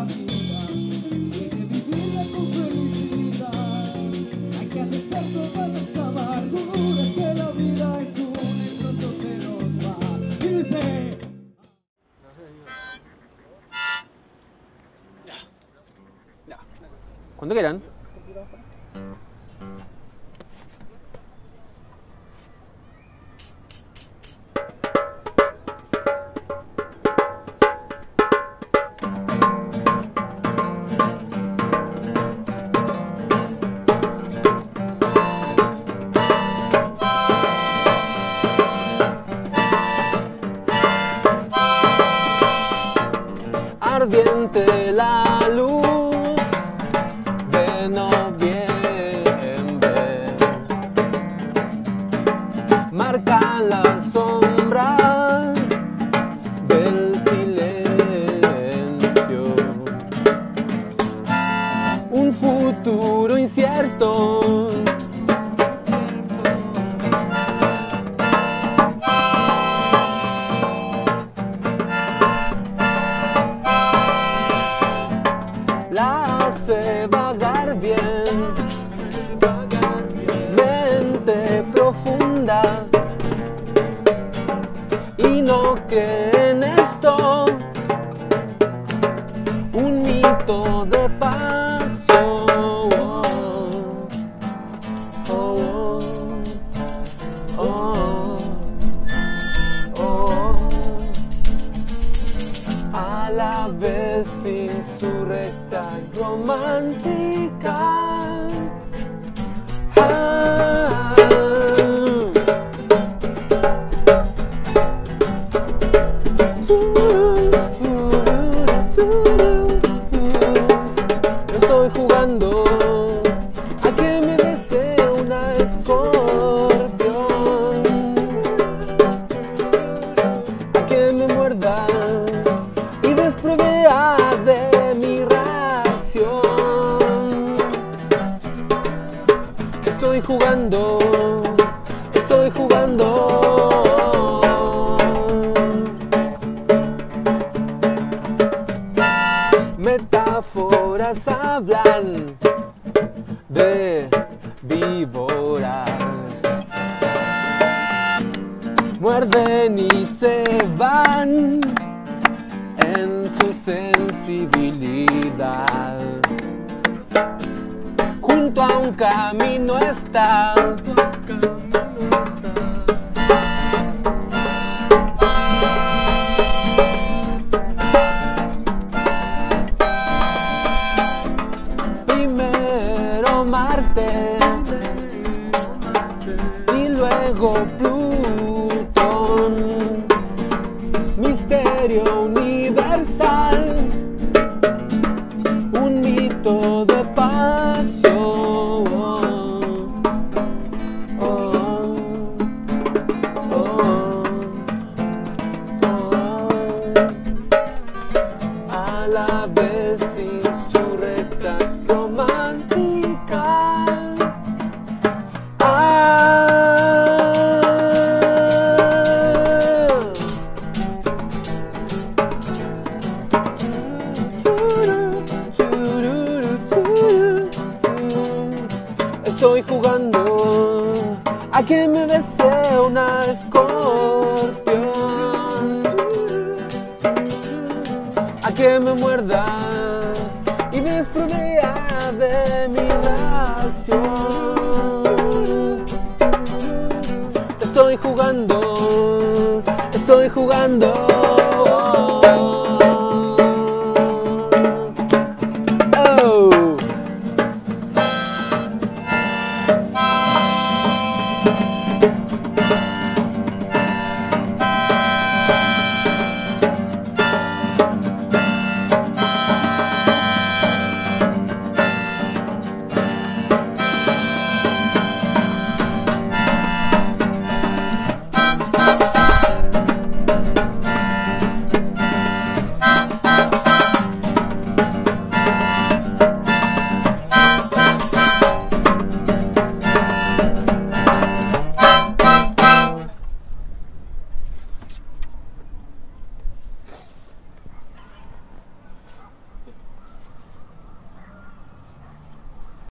la vida, hay que vivirla con felicidad. Hay que aceptar todas las amarguras, que la vida es una y pronto se nos va. Y dice... ¿Cuánto quieran? Ardiente la luz de noviembre, marca la sombra del silencio, un futuro incierto. La hace vagar bien, mente profunda, y no cree en esto, un mito de paso. A la vez insurrecta y romántica. Estoy jugando a que me bese una escorpión, a que me muerda y desprovea de mi ración. Estoy jugando, estoy jugando. Metáforas hablan de víboras, muerden y se van en su sensibilidad. Junto a un camino está, primero Marte y luego Plutón. Misterio universal, un mito de pasión. A la vez insurrecta, romántica. Estoy jugando a que me bese una escorpión, a que me muerda y desprovea de mi ración. Estoy jugando, estoy jugando.